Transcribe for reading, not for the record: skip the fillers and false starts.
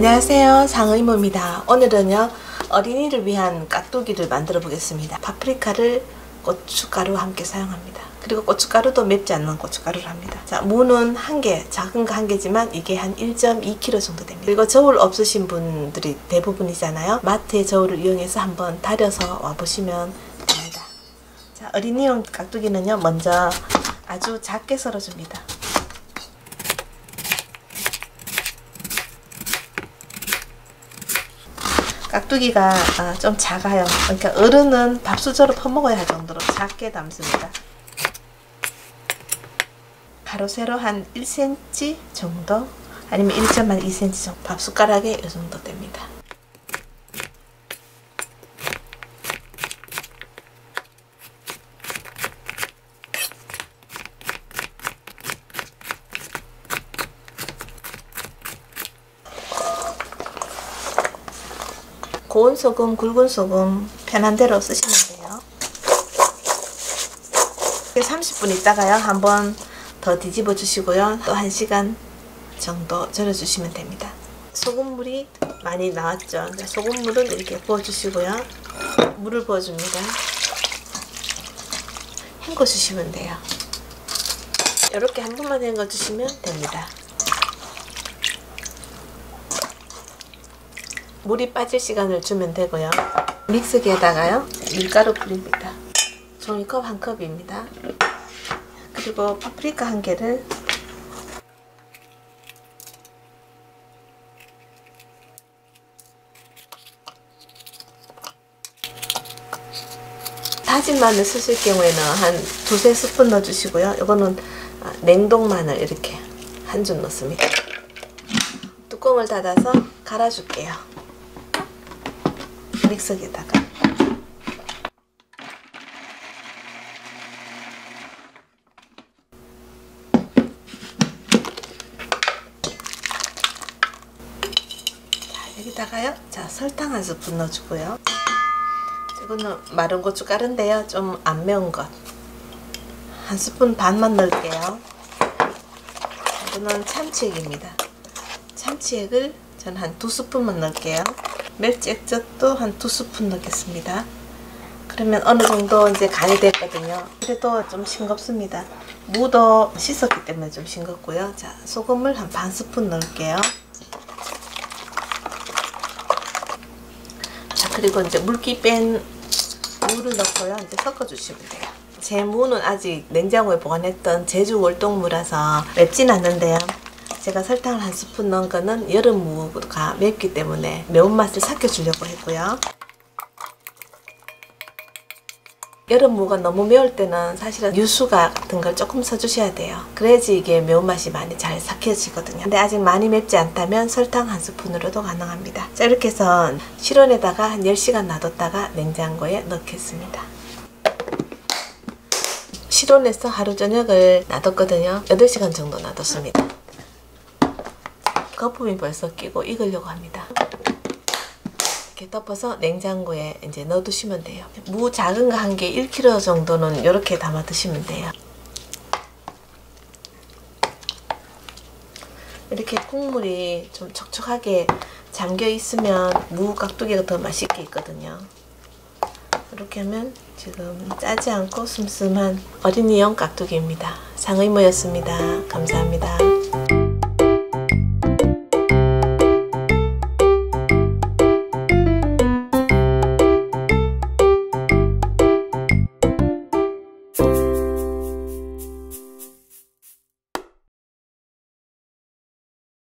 안녕하세요, 상의모입니다. 오늘은요 어린이를 위한 깍두기를 만들어 보겠습니다. 파프리카를 고춧가루와 함께 사용합니다. 그리고 고춧가루도 맵지 않는 고춧가루를 합니다. 자, 무는 한 개, 작은 거 한 개지만 이게 한 1.2kg 정도 됩니다. 그리고 저울 없으신 분들이 대부분이잖아요. 마트의 저울을 이용해서 한번 다려서 와보시면 됩니다. 자, 어린이용 깍두기는요 먼저 아주 작게 썰어줍니다. 깍두기가 좀 작아요. 그러니까 어른은 밥수저로 퍼먹어야 할 정도로 작게 담습니다. 가로 세로 한 1cm 정도 아니면 1.2cm 정도, 밥숟가락에 이 정도 됩니다. 고운 소금, 굵은 소금 편한 대로 쓰시면 돼요. 30분 있다가요 한번 더 뒤집어 주시고요. 또 1시간 정도 절여 주시면 됩니다. 소금물이 많이 나왔죠. 소금물은 이렇게 부어 주시고요. 물을 부어 줍니다. 헹궈 주시면 돼요. 이렇게 한 번만 헹궈 주시면 됩니다. 물이 빠질 시간을 주면 되고요. 믹서기에다가요 밀가루 뿌립니다. 종이컵 1컵입니다. 그리고 파프리카 1개를 다진 마늘 쓰실 경우에는 한 2~3스푼 넣어주시고요. 이거는 냉동 마늘 이렇게 한 줌 넣습니다. 뚜껑을 닫아서 갈아줄게요. 믹서기에다가 여기다가요 자 설탕 1스푼 넣어주고요. 이거는 마른 고춧가루인데요 좀 안 매운 것 1스푼 반만 넣을게요. 이거는 참치액입니다. 참치액을 전 한 2스푼만 넣을게요. 멸치 액젓도 한 2스푼 넣겠습니다. 그러면 어느 정도 이제 간이 됐거든요. 그래도 좀 싱겁습니다. 무도 씻었기 때문에 좀 싱겁고요. 자, 소금을 한 반 스푼 넣을게요. 자, 그리고 이제 물기 뺀 무를 넣고요. 이제 섞어주시면 돼요. 제 무는 아직 냉장고에 보관했던 제주 월동무라서 맵진 않는데요. 제가 설탕을 1스푼 넣은 거는 여름 무가 맵기 때문에 매운맛을 삭혀주려고 했고요. 여름 무가 너무 매울 때는 사실은 유수 같은 걸 조금 써주셔야 돼요. 그래야지 이게 매운맛이 많이 잘 삭혀지거든요. 근데 아직 많이 맵지 않다면 설탕 1스푼으로도 가능합니다. 자, 이렇게 해서 실온에다가 한 10시간 놔뒀다가 냉장고에 넣겠습니다. 실온에서 하루 저녁을 놔뒀거든요. 8시간 정도 놔뒀습니다. 거품이 벌써 끼고 익으려고 합니다. 이렇게 덮어서 냉장고에 이제 넣어두시면 돼요. 무 작은 거 한 개 1kg 정도는 이렇게 담아 드시면 돼요. 이렇게 국물이 좀 촉촉하게 잠겨 있으면 무 깍두기가 더 맛있게 있거든요. 이렇게 하면 지금 짜지 않고 슴슴한 어린이용 깍두기입니다. 상의모였습니다. 감사합니다.